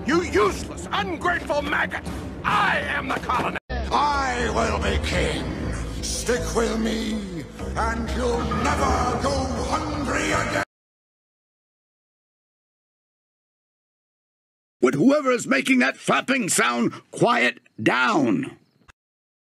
You useless, ungrateful maggot! I am the colonist! I will be king. Stick with me, and you'll never go hungry again. Would whoever is making that flapping sound quiet down?